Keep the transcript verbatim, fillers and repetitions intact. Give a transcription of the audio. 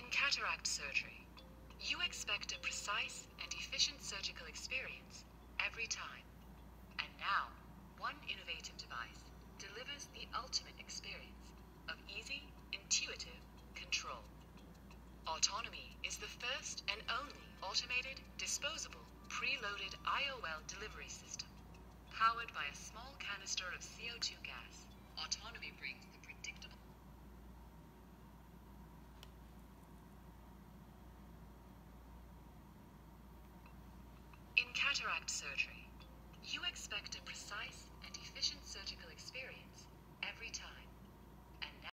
In cataract surgery, you expect a precise and efficient surgical experience every time. And now, one innovative device delivers the ultimate experience of easy, intuitive control. Autonomy is the first and only automated, disposable, preloaded I O L delivery system. Powered by a small canister of C O two gas, Autonomy brings the predictable. In cataract surgery, you expect a precise and efficient surgical experience every time.